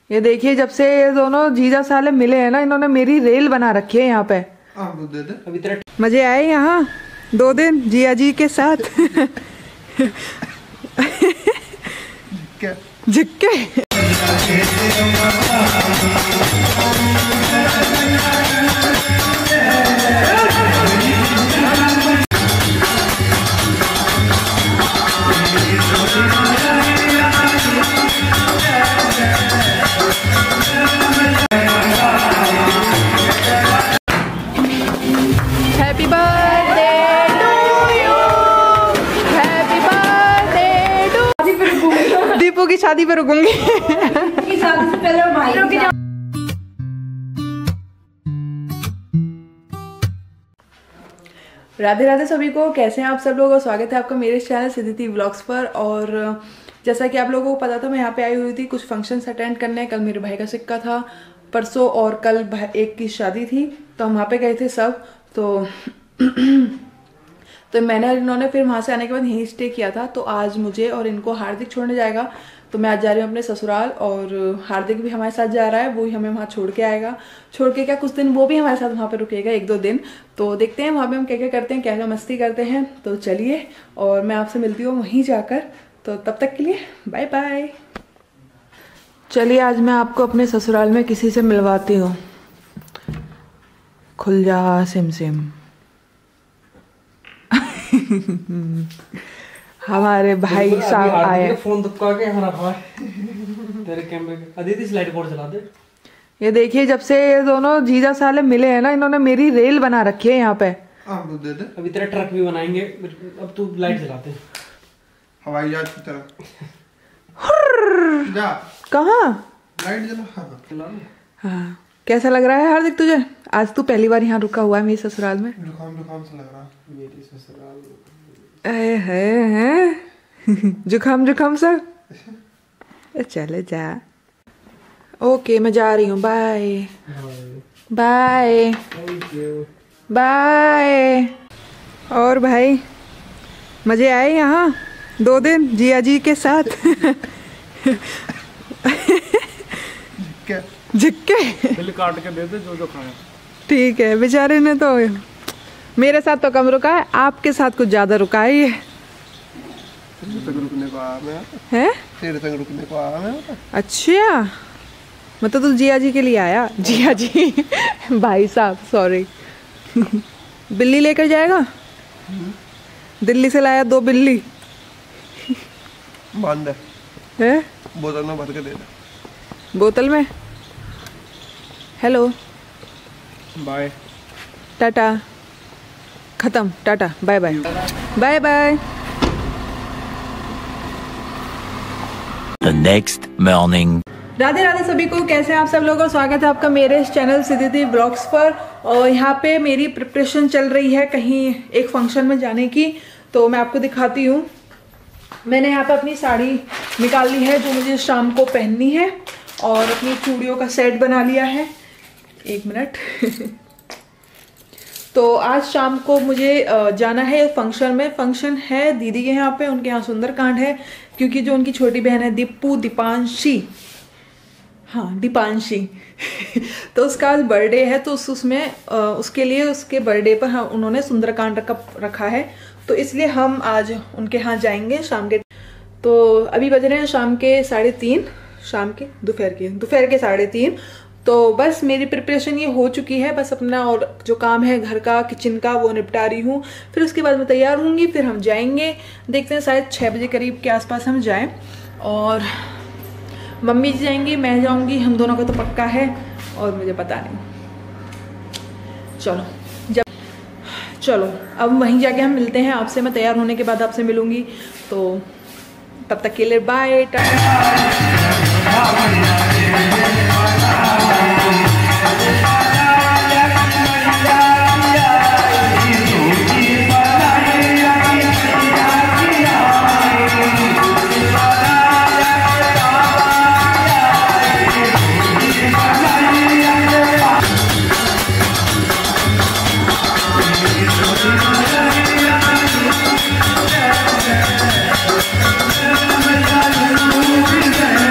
ये देखिए, जब से ये दोनों जीजा साले मिले हैं ना, इन्होंने मेरी रेल बना रखी है यहाँ पे। अभी तेरा मजे आए यहाँ 2 दिन जिया जी के साथ। झिक्के happy birthday to you, happy birthday to. Deepu की शादी पे रुकूंगी। शादी से पहले भाई राधे राधे सभी को, कैसे हैं आप सब लोग और स्वागत है आपका मेरे चैनल सिद्धि व्लॉग्स पर। और जैसा कि आप लोगों को पता था, मैं यहाँ पे आई हुई थी कुछ फंक्शंस अटेंड करने। कल मेरे भाई का सिक्का था, परसों और कल एक की शादी थी, तो हम वहाँ पे गए थे सब। तो मैंने और इन्होंने फिर वहाँ से आने के बाद यहीं स्टे किया था। तो आज मुझे और इनको हार्दिक छोड़ने जाएगा, तो मैं आज जा रही हूँ अपने ससुराल और हार्दिक भी हमारे साथ जा रहा है। वो ही हमें वहाँ छोड़ के आएगा। छोड़ के क्या, कुछ दिन वो भी हमारे साथ वहाँ पे रुकेगा, 1-2 दिन। तो देखते हैं वहाँ पे हम क्या क्या करते हैं, क्या क्या मस्ती करते हैं। तो चलिए, और मैं आपसे मिलती हूँ वहीं जाकर। तो तब तक के लिए बाय बाय। चलिए, आज मैं आपको अपने ससुराल में किसी से मिलवाती हूँ। खुल जा सिम सिम। हमारे भाई साहब आए। फोन दुबका के हमारा भाई तेरे कैमरे के अदिति स्लाइड बोर्ड चला दे। ये देखिए, जब से ये दोनों जीजा साले मिले हैं ना, इन्होंने मेरी रेल बना रखी है यहाँ पे। दे दे। अभी तेरा ट्रक भी बनाएंगे। अब तू लाइट जलाते हवाई जहाज की तरह जा। कहाँ लाइट जला। हाँ, कैसा लग रहा है हार्दिक तुझे? आज तू पहली बार यहाँ रुका हुआ है मेरे ससुराल में। जुकाम से लग रहा है मेरी ससुराल। जुकाम सब। चले जा। ओके, मैं जा रही हूँ। Bye bye bye. और भाई मजे आए यहाँ 2 दिन जिया जी के साथ। झिक्के बिल काट के दे दे जो खाया। ठीक है, बेचारे ने तो मेरे साथ तो कम रुका है, आपके साथ कुछ ज्यादा रुका है। ये तेरे तक रुकने को आया मैं। है तेरे तक रुकने को आया मैं। अच्छा, मतलब तू जिया जी के लिए आया? जिया जी भाई साहब सॉरी। बिल्ली लेकर जाएगा? दिल्ली से लाया 2 बिल्ली। बंद है, बोतल में भर के दे दे। बोतल में। हेलो, बाय टाटा, खत्म, tata bye bye bye bye. The next morning. Radhe Radhe सभी को, कैसे हैं आप सब लोग और स्वागत है आपका मेरे इस चैनल सिद्धि व्लॉग्स पर। और यहाँ पे मेरी प्रिपरेशन चल रही है कहीं एक फंक्शन में जाने की, तो मैं आपको दिखाती हूँ। मैंने यहाँ पे अपनी साड़ी निकाल ली है जो मुझे शाम को पहननी है, और अपनी चूड़ियों का सेट बना लिया है। 1 मिनट। तो आज शाम को मुझे जाना है फंक्शन में। फंक्शन है दीदी के यहाँ पे, उनके यहाँ सुंदरकांड है, क्योंकि जो उनकी छोटी बहन है दीपांशी, हाँ दीपांशी तो उसका आज बर्थडे है। तो उसमें उसके लिए उसके बर्थडे पर उन्होंने सुंदरकांड रखा है, तो इसलिए हम आज उनके यहाँ जाएंगे शाम के। तो अभी बज रहे हैं शाम के 3:30, शाम के दोपहर के 3:30। तो बस मेरी प्रिपरेशन ये हो चुकी है, बस अपना और जो काम है घर का, किचन का, वो निपटा रही हूँ। फिर उसके बाद मैं तैयार होंगी, फिर हम जाएंगे। देखते हैं, शायद 6 बजे करीब के आसपास हम जाएं। और मम्मी जी जाएंगी, मैं जाऊंगी, हम दोनों का तो पक्का है, और मुझे पता नहीं। चलो अब वहीं जाके हम मिलते हैं आपसे। मैं तैयार होने के बाद आपसे मिलूंगी। तो तब तक के लिए बाय, टाटा।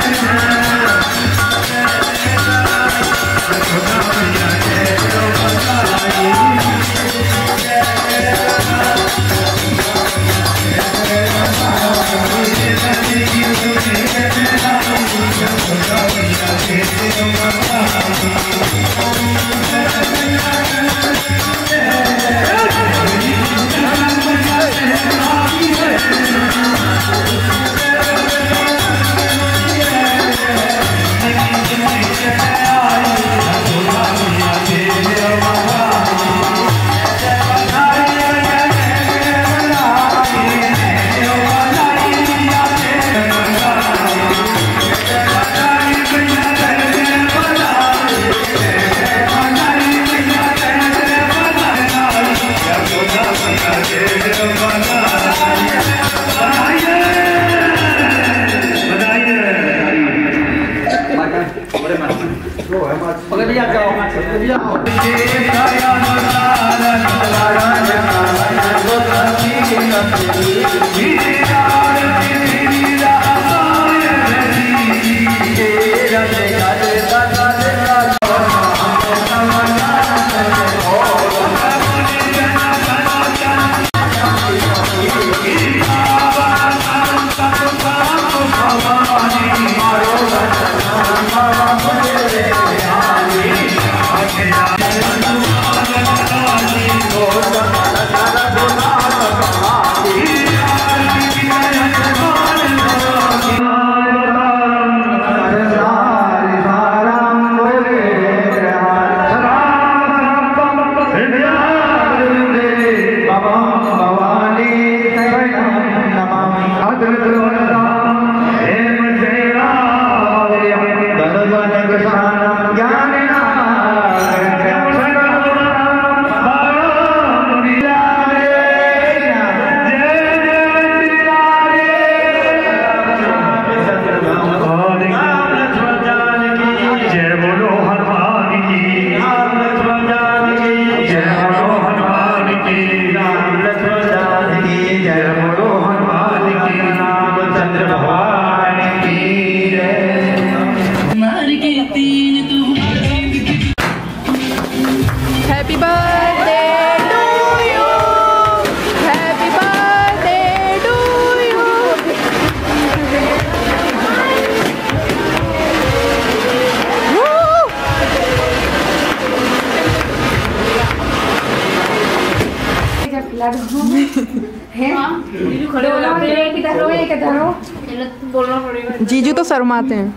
जीजू तो शर्माते हैं।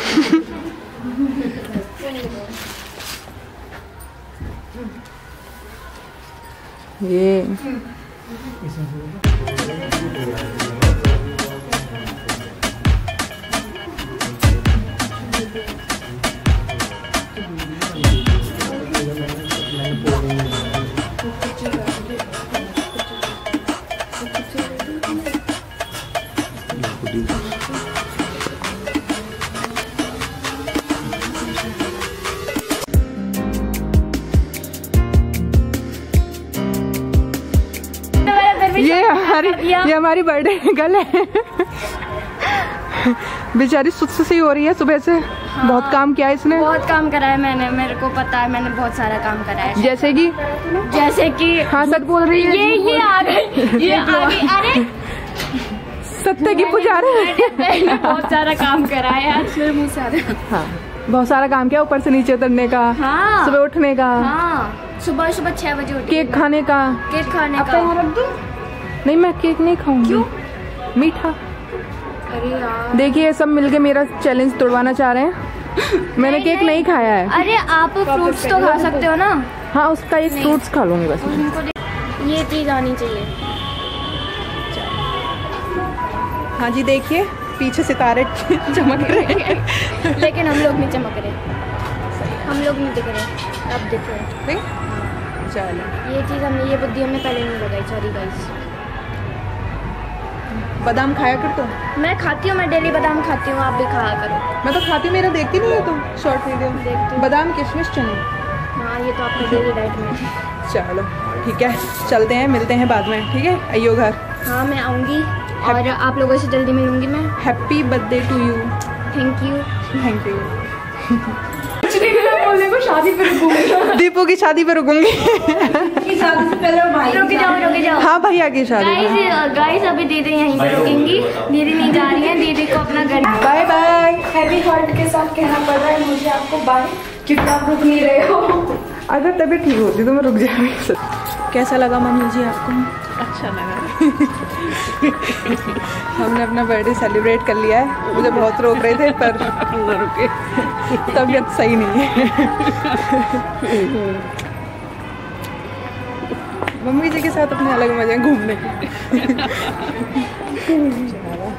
ये ये हमारी बर्थडे गर्ल है। बेचारी सुस्त सी हो रही है सुबह से। हाँ, बहुत काम किया इसने। बहुत काम करा है मैंने, मेरे को पता है, मैंने बहुत सारा काम करा है। जैसे कि हाँ सच बोल रही है। ये आ गई। अरे सत्य की पुजारी। मैंने बहुत सारा काम करा है आज मेरे मुँह से आ रहा है। हाँ बहुत सारा काम किया, ऊपर से नीचे उतरने का। हाँ, सुबह उठने का। हाँ, सुबह 6 बजे उठी। केक खाने का। नहीं मैं केक नहीं खाऊंगी। क्यों? मीठा। अरे यार देखिए सब मिलके मेरा चैलेंज तोड़वाना चाह रहे हैं। मैंने केक नहीं खाया है। अरे आप फ्रूट्स तो खा सकते हो ना। हाँ उसका एक फ्रूट्स खा लूंगी बस। ये चीज आनी चाहिए। हाँ जी देखिए पीछे सितारे चमक रहे हैं। लेकिन हम लोग नहीं चमक रहे, हम लोग नहीं दिख रहे, अब दिख रहे। चलो ये चीज़ हमने, ये बुद्धि हमने पहले नहीं लगाई। Sorry guys. बादाम खाया कर तो। मैं खाती हूँ, मैं डेली बादाम खाती हूँ, आप भी खाया करो। मैं तो खाती हूँ, मेरा देखती नहीं है तुम शॉर्ट वीडियो। देखती हूँ। बादाम किशमिश चने। हाँ ये तो आपकी डेली डाइट में। चलो ठीक है चलते हैं, मिलते हैं बाद में। ठीक है आइयो घर। हाँ मैं आऊँगी और आप लोगों से जल्दी मिलूंगी मैं। Happy birthday to you. Thank you. Thank you. बोलने को शादी पे रुकूंगी। दीपू की शादी पे रुकूंगी। की शादी से पहले भाई रुक जाओ। हाँ भैया की शादी। गाइस अभी दीदी यहीं पे रुकेंगी। दीदी नहीं जा रही है, दीदी को अपना घर। Bye bye. हैवी हार्ट के साथ कहना पड़ रहा है मुझे आपको बाय, क्योंकि आप रुक नहीं रहे हो। अगर तबीयत ठीक होती तो मैं रुक जाऊँगी। कैसा लगा मम्मी जी आपको? अच्छा लगा। हमने अपना बर्थडे सेलिब्रेट कर लिया है। मुझे बहुत रोक रहे थे पर रुके। तबीयत सही नहीं है। मम्मी जी के साथ अपने अलग मजे हैं घूमने के।